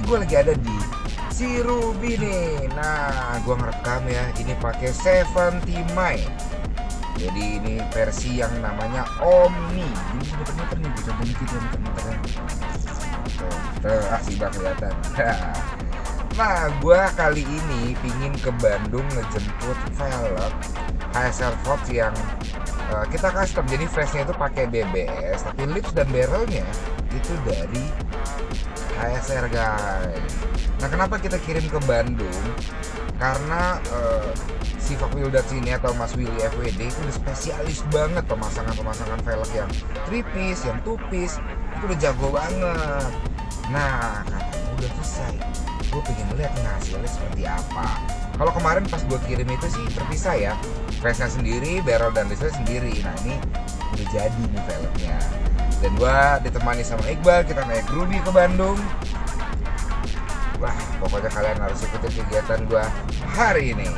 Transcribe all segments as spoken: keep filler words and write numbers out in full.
gue lagi ada di si Ruby nih. Nah, gue ngerekam ya, ini pakai tujuh Mai. Jadi ini versi yang namanya Omni. Ini muter-muter nih, gue coba dikit ya muter-muter ya. Tuh, ah sibak kelihatan. Nah, gue kali ini pingin ke Bandung ngejemput velg H S R Fox yang uh, kita custom. Jadi flashnya itu pakai B B S, tapi lips dan barrelnya itu dari H S R guys. Nah, kenapa kita kirim ke Bandung? Karena uh, si Fakwildats ini atau Mas Willy F W D itu udah spesialis banget pemasangan-pemasangan velg yang three piece, yang two piece, itu udah jago banget. Nah, katanya udah selesai. Gue pengen lihat hasilnya seperti apa. Kalau kemarin pas gue kirim itu sih terpisah ya, flashnya sendiri, barrel dan listnya sendiri. Nah, ini udah jadi nih velgnya. Dan gue ditemani sama Iqbal, kita naik Ruby ke Bandung. Wah, pokoknya kalian harus ikutin kegiatan gue hari ini.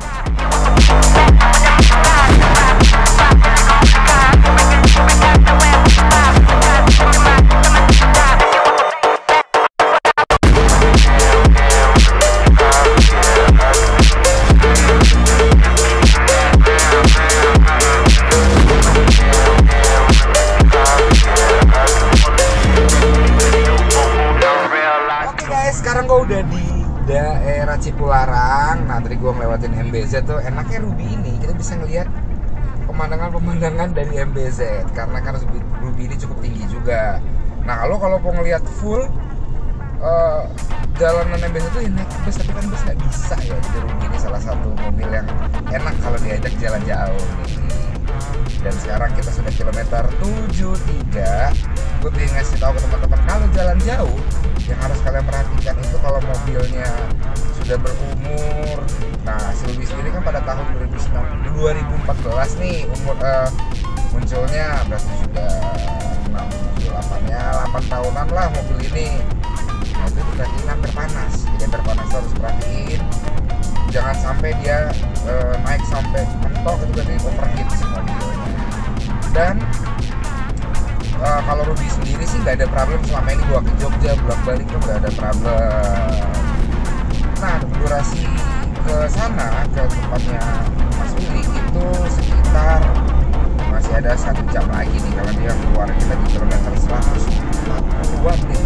Sekarang gue udah di daerah Cipularang. Nah, tadi gue ngelewatin M B Z tuh. Enaknya Ruby ini kita bisa ngelihat pemandangan-pemandangan dari M B Z karena kan Ruby ini cukup tinggi juga. Nah, kalau kalau mau ngelihat full uh, jalanan M B Z tuh ya naik bus, tapi kan bus nggak bisa ya. Jadi Ruby ini salah satu mobil yang enak kalau diajak jalan jauh nih. Dan sekarang kita sudah kilometer tujuh puluh tiga. Gue pengen ngasih tahu ke teman-teman kalau jalan jauh yang harus kalian perhatikan itu kalau mobilnya sudah berumur. Nah, si Ruby sendiri kan pada tahun dua ribu empat belas nih umur uh, munculnya, berarti sudah enam tujuh delapan ya, delapan tahunan lah mobil ini. Nah, itu berarti hampir panas. Jadi hampir panas harus perhatiin. Jangan sampai dia uh, naik sampai mentok, itu berarti overheat si mobilnya. Dan Uh, kalau Ruby sendiri sih nggak ada problem. Selama ini gua ke Jogja bolak-balik tuh nggak ada problem. Nah, durasi ke sana ke tempatnya Mas Willy itu sekitar masih ada satu jam lagi nih kalau dia keluar. Kita di kilometer seratus empat puluhan nih.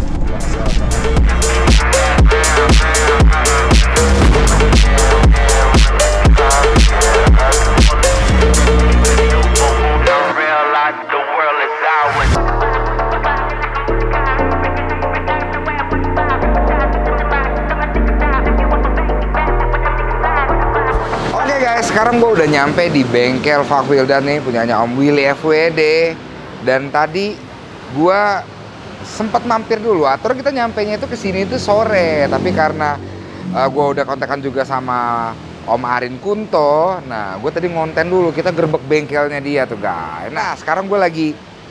Sekarang gue udah nyampe di bengkel Fakwildats nih, punyanya Om Willy F W D. Dan tadi gue sempat mampir dulu. Atur kita nyampenya itu kesini itu sore, tapi karena uh, gue udah kontekan juga sama Om Arin Kunto. Nah, gue tadi ngonten dulu, kita gerbek bengkelnya dia tuh guys. Nah, sekarang gue lagi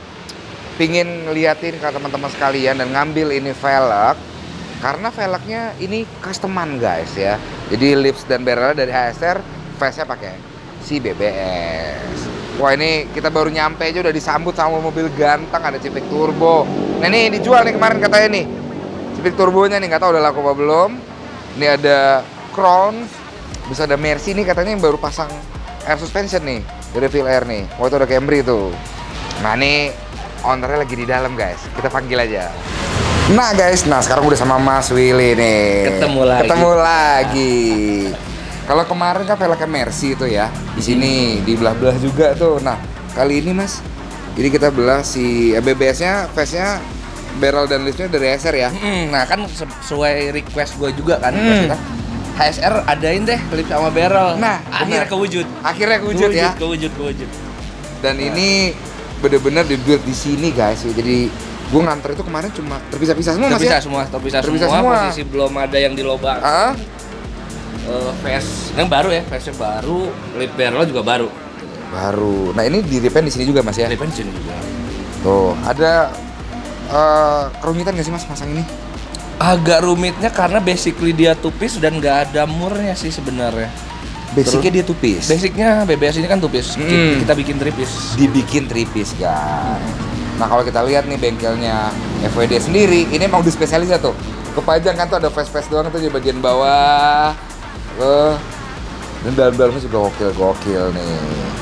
pingin liatin ke teman-teman sekalian dan ngambil ini velg. Karena velgnya ini customan guys ya. Jadi lips dan barrelnya dari H S R, face-nya pakai si B B S. Wah, ini kita baru nyampe aja udah disambut sama mobil ganteng, ada Civic Turbo. Nah, ini dijual nih kemarin katanya nih. Civic Turbonya nih, nggak tahu udah laku apa belum. Ini ada Crown, bisa ada Mercy nih katanya yang baru pasang air suspension nih dari Feel Air nih. Wah, itu ada Camry tuh. Nah, ini ownernya lagi di dalam guys. Kita panggil aja. Nah guys, nah sekarang udah sama Mas Willy nih. Ketemu lagi. Ketemu lagi. Kalau kemarin kan velgnya Mercy itu ya, di sini di belah-belah juga tuh. Nah, kali ini Mas, jadi kita belah si B B S-nya, face-nya, barrel dan listnya dari H S R ya. Hmm, nah kan sesuai request gue juga kan, Hmm. H S R adain deh lip sama barrel. Nah, akhirnya bener. kewujud. Akhirnya kewujud, ya. Kewujud, kewujud. Dan nah, ini bener-bener dibuild di sini guys. Jadi gue nganter itu kemarin cuma terpisah-pisah semua Mas ya? Terpisah semua, terpisah, terpisah semua, semua. Posisi belum ada yang di lubang. Ah? Uh, face yang baru ya, face baru, lip barrel juga baru. Baru. Nah, ini di repaint di sini juga Mas ya? Repaint di sini juga. Tuh, ada uh, kerumitan nggak sih Mas masang ini? Agak rumitnya karena basically dia tupis dan nggak ada murnya sih sebenarnya. Basicnya dia tupis. Basicnya B B S ini kan tupis. Hmm. Kita bikin tripis. Dibikin tripis guys. Hmm. Nah, kalau kita lihat nih bengkelnya F W D sendiri, ini emang udah spesialisnya tuh. Kepajang kan tuh ada face-face doang tuh di bagian bawah. Loh. Dan dalam-dalamnya juga gokil-gokil nih.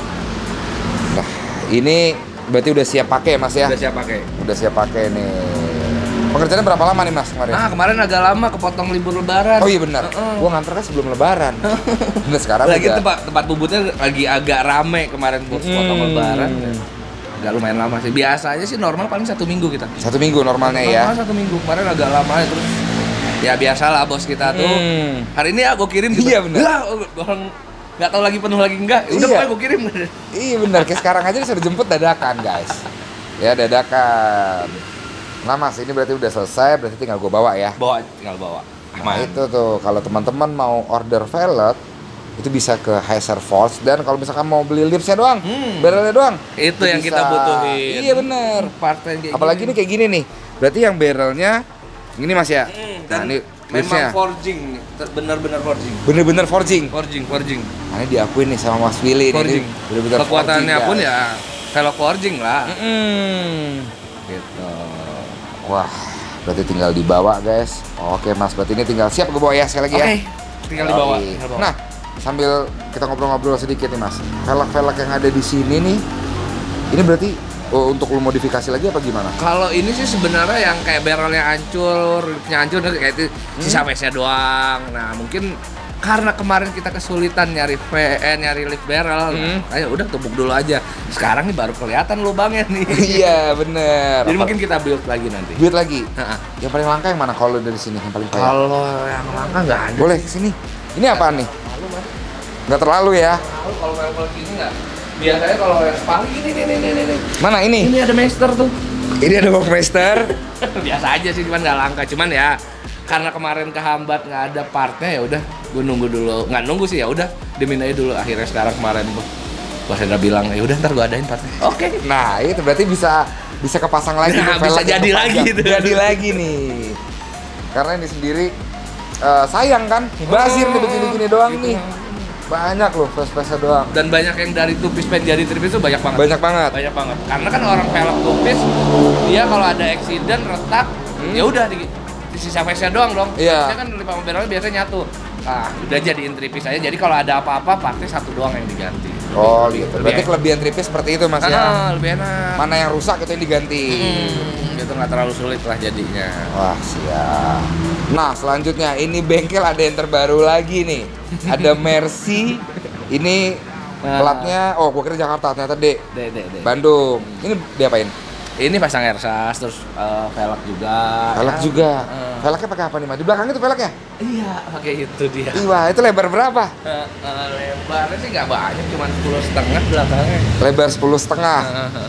Nah, ini berarti udah siap pakai Mas ya? Udah siap pakai. Udah siap pakai nih. Pengerjaannya berapa lama nih Mas kemarin? Ah, kemarin agak lama kepotong libur lebaran. Oh iya benar. Uh-uh. Gua nganter kan sebelum lebaran. Nah, sekarang lagi udah. tempat tempat bubutnya lagi agak rame kemarin bos Hmm. potong lebaran. Agak lumayan lama sih. Biasanya sih normal paling satu minggu kita. Satu minggu normalnya ya. Normal satu minggu. Kemarin agak lama ya terus. Ya biasalah bos kita tuh. Hmm. Hari ini aku kirim gitu. Iya, benar. Lah, orang nggak tahu lagi penuh lagi enggak. Udah Iya. pokoknya aku kirim. Iya benar, kayak sekarang aja disuruh jemput dadakan guys. Ya dadakan. Nah Mas, ini berarti udah selesai, berarti tinggal gue bawa ya. Bawa, tinggal bawa. Nah itu tuh, kalau teman-teman mau order velg, itu bisa ke Heiser Force. Dan kalau misalkan mau beli lipsnya doang, Hmm. barrelnya doang, Itu yang bisa. kita butuhin. Iya bener. Part yang kayak Apalagi gini. nih kayak gini nih, berarti yang barrelnya ini Mas ya. Hmm, Nah dan ini memang lipsnya forging, benar-benar forging. bener-bener forging. Forging, forging. Nah ini diakuin nih sama Mas Willy. Ini Forging. bener-bener Kekuatannya forging, pun guys. ya velg forging lah. Mm-mm. Gitu. Wah, berarti tinggal dibawa guys. Oke Mas, berarti ini tinggal siap gue bawa ya sekali lagi Oke, ya. tinggal dibawa. Oke. tinggal bawa. Nah, sambil kita ngobrol-ngobrol sedikit nih Mas. Velg-velg yang ada di sini nih, ini berarti oh, untuk lu modifikasi lagi apa gimana? Kalau ini sih sebenarnya yang kayak barrelnya hancur, ribnya hancur, kayak itu sisa face-nya doang. Nah mungkin karena kemarin kita kesulitan nyari V, eh, nyari lift barrel, Hmm. nah, ayo udah tumpuk dulu aja. Sekarang nih baru kelihatan lubangnya nih. Iya bener. Jadi Apa- mungkin kita build lagi nanti. duit lagi. Heeh. Yang paling langka yang mana kalau dari sini yang paling kaya? Kalau yang langka nggak ada. Boleh sini. Ini apaan nih? Lalu mas, Nggak terlalu ya? lalu kalau velg gini nggak. Biasanya kalau yang paling ini nih nih nih nih. Mana ini? Ini ada master tuh. Ini ada Walkmaster. Biasa aja sih, cuman nggak langka. Cuman ya karena kemarin kehambat nggak ada partnya, ya udah gue nunggu dulu. Nggak nunggu sih, ya udah dimin aja dulu. Akhirnya sekarang kemarin bos bos Hendra bilang ya udah ntar gue adain partnya. Oke. Nah itu berarti bisa bisa kepasang lagi. Nah, nih, bisa velg yang jadi kepajang. lagi tuh. Jadi lagi nih. Karena ini sendiri eh, sayang kan, bazir nih begini-gini doang Gitu. nih. Banyak loh face-face doang. Dan banyak yang dari tupis pengen jadi tripis itu banyak banget. Banyak banget. Banyak banget. Karena kan orang velg tupis dia kalau ada accident retak, ya udah di, di sisa face-nya doang dong. Iya. Dia kan lima barrelnya biasanya nyatu. Nah, udah jadiin tripis aja. Jadi kalau ada apa-apa partnya satu doang yang diganti. Oh Lebih- gitu. lebih Berarti enak. kelebihan tripis seperti itu Mas ya. Ah, lebih enak. Mana yang rusak itu yang diganti. Hmm, gitu nggak terlalu sulit lah jadinya. Wah siap. Nah selanjutnya ini bengkel ada yang terbaru lagi nih. Ada Mercy. Ini Nah. platnya, oh gua kira Jakarta, ternyata D. Deh, deh, deh. Bandung. Ini diapain? Ini pasang airsas terus eh, velg juga. Velg Ya, juga. eh. Velgnya pakai apa nih Mas? Di belakang itu velgnya? Iya, pakai itu dia. Iya, itu lebar berapa? Eh, eh, lebarnya sih nggak banyak, cuma sepuluh setengah belakangnya. Lebar sepuluh setengah. Heeh.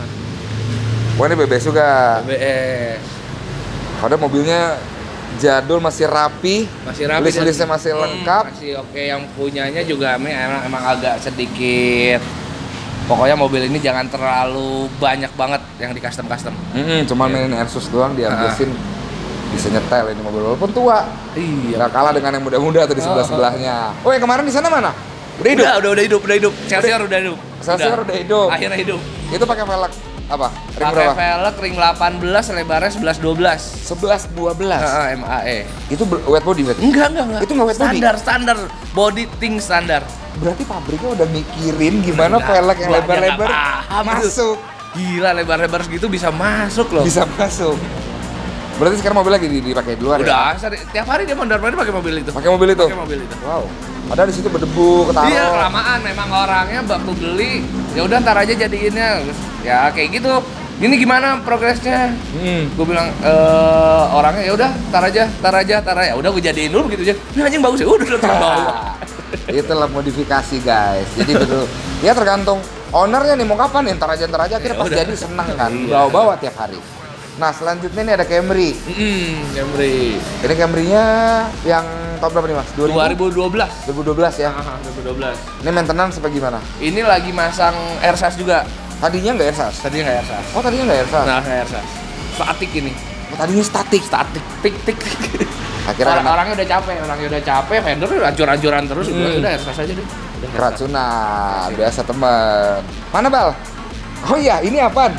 Wah ini B B S juga. B B S Padahal mobilnya jadul, masih rapi. masih rapi, List-listnya dan- masih Hmm, lengkap. masih oke. Yang punyanya juga emang, emang agak sedikit. Pokoknya mobil ini jangan terlalu banyak banget yang di custom custom. Mm-mm, cuman Iya. mainin Airsus doang diambilin. Bisa nyetel ini mobil walaupun tua. Iya. Nggak kalah dengan yang muda-muda tuh di sebelah sebelahnya. Oh yang kemarin di sana mana? Udah hidup. Udah, udah, udah hidup, udah hidup. Celsius udah hidup. Celsius udah hidup. Akhirnya hidup. Itu pakai velg apa? Ring Pakai berapa? velg ring delapan belas, lebarnya sebelas dua belas. sebelas dua belas. Heeh, M A E. Itu ber- wet body berarti? Enggak, enggak, enggak. Itu nggak wet body? Standar, standar. Body ting standar. Berarti pabriknya udah mikirin gimana Enggak, velg yang gua aja lebar-lebar nggak paham itu. masuk. Gila, lebar-lebar segitu bisa masuk loh. Bisa masuk. Berarti sekarang mobil lagi dipakai di luar ya? Udah, seri- tiap hari dia mondar-mandir pakai mobil itu. Pakai mobil itu? Pakai mobil itu. Wow. Padahal di situ berdebu, ketaruh. Iya, kelamaan memang orangnya waktu beli. Ya udah ntar aja jadiinnya. Terus, ya kayak gitu. Ini gimana progresnya? Hmm. Gue bilang eh orangnya ya udah, tar aja, tar aja, tar aja. Ya udah gue jadiin dulu gitu aja. Ini anjing bagus ya. Udah udah terbawa. Itulah modifikasi guys. Jadi betul. Ya tergantung ownernya nih mau kapan nih, ntar aja ntar aja akhirnya Ya pas udah. jadi seneng kan, Iya. bawa-bawa tiap hari. Nah selanjutnya ini ada Camry. Hmm, Camry. Ini Camry-nya yang tahun berapa nih mas? dua ribu dua belas. dua ribu dua belas ya. Aha, dua ribu dua belas. Ini maintenance apa gimana? Ini lagi masang airsas juga. Tadinya nggak airsas? Tadinya nggak airsas. Oh tadinya nggak airsas? Nah, nggak airsas. Statik ini. Oh, tadinya statik. Statik, tik tik. Akhirnya Orang, kena orangnya udah capek, orangnya udah capek, vendor udah hancur-hancuran terus, Hmm. udah, udah airsas aja deh. Udah airsas. keracunan. Biasa temen. Mana Bal? Oh iya ini apaan?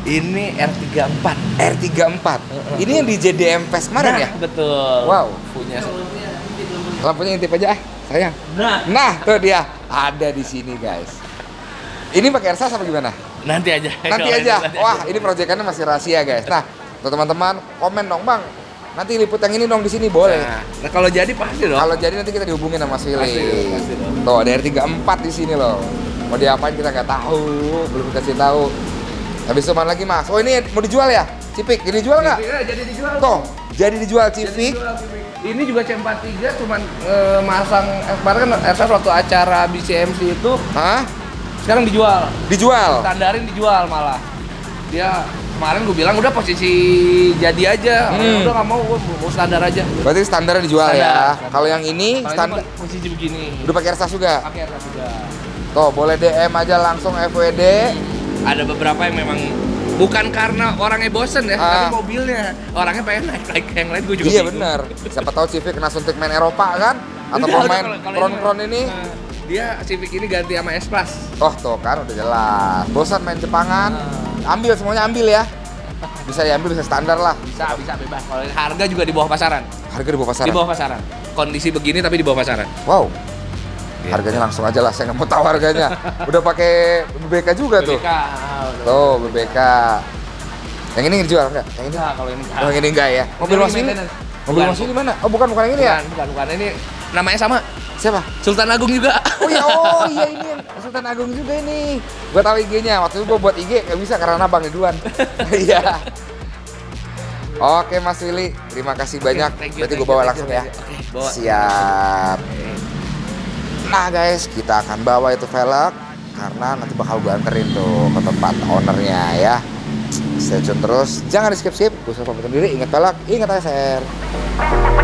Ini R tiga puluh empat. R tiga puluh empat. Uh-uh. Ini yang di J D M Fest kemarin Nah, ya? betul. Wow. Punya. Lampunya intip aja ah, sayang. Nah, Nah, tuh dia ada di sini guys. Ini pakai R S A apa gimana? nanti aja. Nanti Kalau aja. nanti Wah, ini proyekannya masih rahasia guys. Nah, tuh teman-teman komen dong bang. Nanti liput yang ini dong di sini boleh. Nah, nah, kalau jadi pasti dong. Kalau jadi nanti kita dihubungin sama Mas Willy. Pasti dong, pasti dong. Tuh ada R tiga puluh empat di sini loh. Mau diapain kita nggak tahu, belum kasih tahu. Habis itu mana lagi mas? Oh ini mau dijual ya? Civic, ini dijual nggak? Iya, jadi dijual. Tuh, jadi dijual Jadi Civic. dijual, Civic. Ini juga C empat puluh tiga cuman eh, masang eh, kemarin kan R S A waktu acara B C M C itu Hah? sekarang dijual. Dijual? Standarin dijual malah. Dia kemarin gue bilang udah posisi jadi aja. Hmm. Udah nggak mau, gue mau standar aja. Berarti standar dijual Standar, ya. standar. Kalau yang ini Kalau standar ini posisi begini. udah pakai R S A juga. Pakai R S A juga. Tuh, boleh D M aja langsung F W D. Ada beberapa yang memang bukan karena orangnya bosen ya, Ah. tapi mobilnya orangnya pengen naik naik yang lain gue juga. Iya bingung. bener. Siapa tahu Civic kena suntik main Eropa kan? Atau Enggak, pemain kalau- kalau kron-kron ini? nah, dia Civic ini ganti sama S-Class. Oh tuh kan udah jelas. Bosan main Jepangan? Ah. Ambil semuanya ambil ya. Bisa diambil bisa standar lah. Bisa, bisa bebas. Kalau harga juga di bawah pasaran. Harga di bawah pasaran. Di bawah pasaran. Kondisi begini tapi di bawah pasaran. Wow. Iya. Harganya langsung aja lah, saya nggak mau tahu harganya. Udah pakai B B K juga tuh. B B K, udah. Tuh B B K. Yang ini dijual enggak? Yang ini? Nah, kalau ini Oh, yang ini enggak ya? Mobil Ini Mas ini? maintenance. Mobil Bukan. Mas ini mana? Oh, bukan bukan yang ini ya? Bukan, bukan, bukan. Ini namanya sama. Siapa? Sultan Agung juga. Oh iya, oh iya ini yang Sultan Agung juga ini. Gua tahu I G-nya. Waktu itu gua buat I G nggak bisa karena abang di duluan. Iya. Oke Mas Willy, terima kasih banyak. Thank you, Berarti thank gua bawa you, langsung thank ya. you. Oke, bawa. Siap. Nah guys, kita akan bawa itu velg karena nanti bakal gue anterin tuh ke tempat ownernya ya. Stay tune terus, jangan di skip skip. Gue pamit diri, ingat velg, ingat A S R.